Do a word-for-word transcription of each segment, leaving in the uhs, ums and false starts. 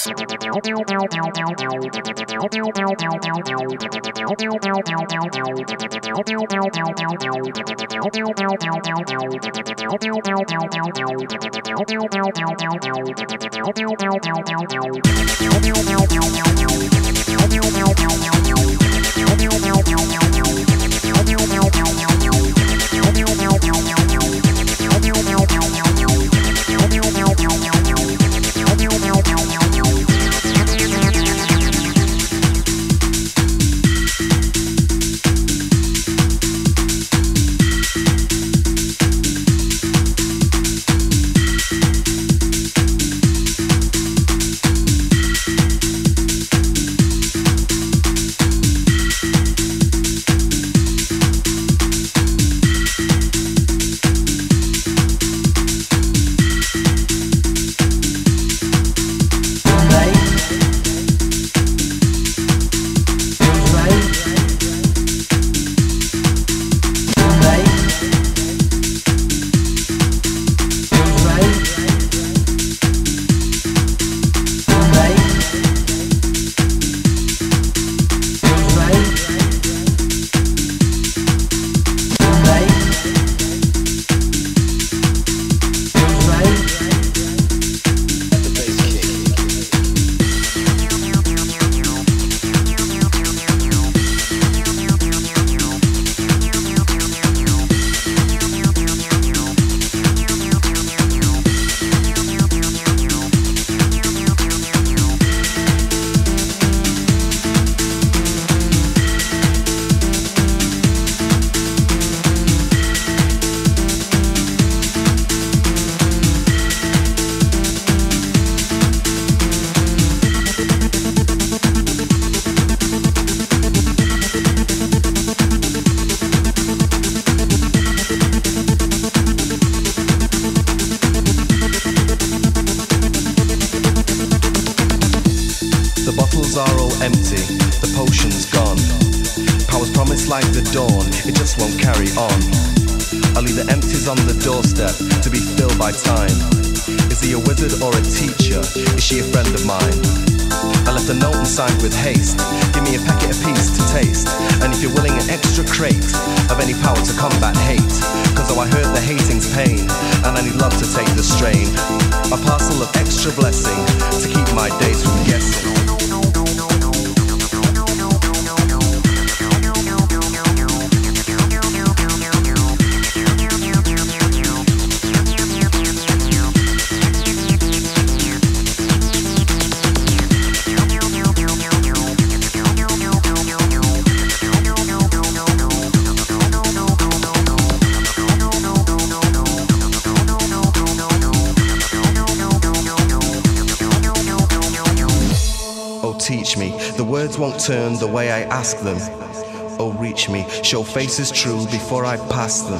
Won't turn the way I ask them. Oh, reach me, show faces true before I pass them.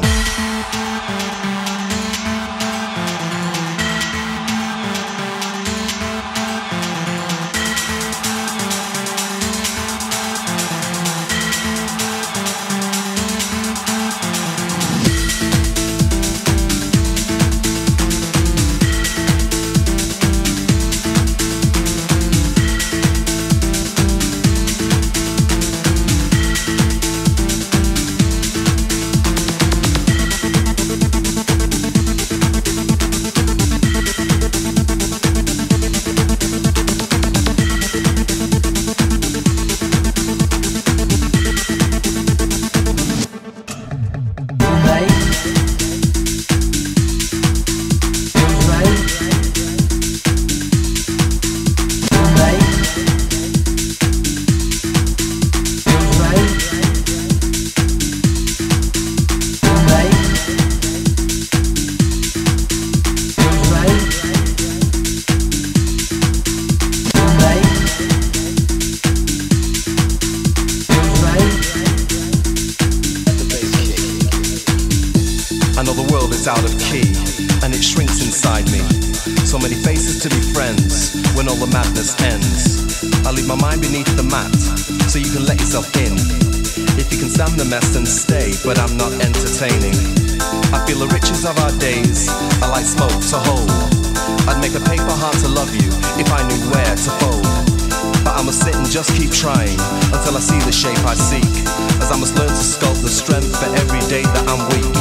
Out of key, and it shrinks inside me. So many faces to be friends when all the madness ends. I leave my mind beneath the mat, so you can let yourself in. If you can stand the mess, then stay, but I'm not entertaining. I feel the riches of our days are like smoke to hold. I'd make a paper heart to love you if I knew where to fold. But I must sit and just keep trying until I see the shape I seek, as I must learn to sculpt the strength for every day that I'm weak.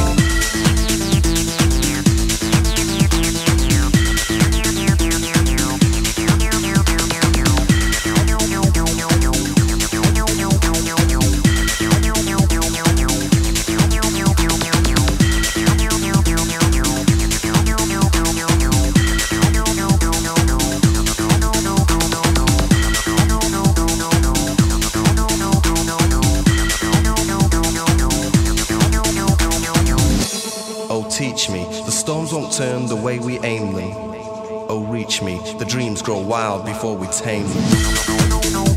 Teach me, the storms won't turn the way we aim them. Oh, reach me, the dreams grow wild before we tame them.